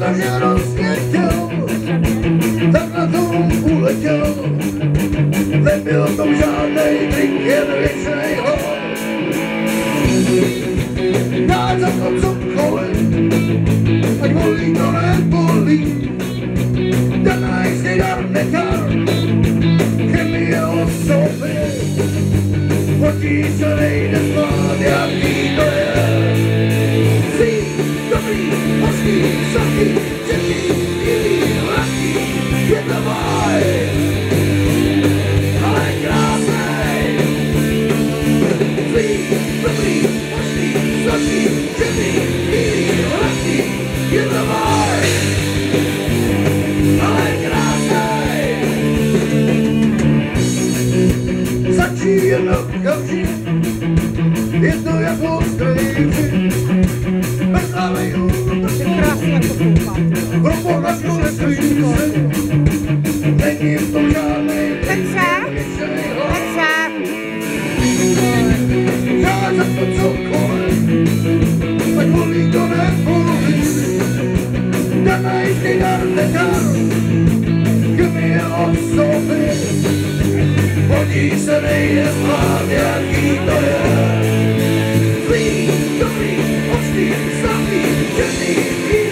protože hrozně chtěl, tak na tom uletěl. Nebyl to žádnej drink, jen věčnej hod. Dát za to cokoliv, ať bolí to nebolí. Danajský dar nekar, chemie osoby. Potí se nejde spát, jaký to je. Zlý, dobrý, hořký, sladký, četný, bílý, lehký, je to boj, ale krásnej. Zlý, dobrý, hořký, sladký, četný, bílý, lehký, je to boj, ale krásnej. Stačí jen okamžik, je to jako strejčí, bez alejů, Krásně jako koupáte. pro pohlašku nestojí se, není v tom žádnej věčnej hod. Já za to cokoliv, ať bolí to nebolí. Danajský dar nekar, chemie osoby. Hodí se nejde spát, jaký to je. Zlý, dobrý, ostrý, sladký, černý,